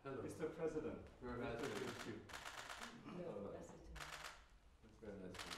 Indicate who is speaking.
Speaker 1: Hello.
Speaker 2: Mr. President.
Speaker 1: Very
Speaker 2: nice
Speaker 1: nice
Speaker 2: to
Speaker 1: to
Speaker 2: meet you.
Speaker 3: No,
Speaker 2: Alright.
Speaker 3: that's it.
Speaker 2: It's very nice to meet you.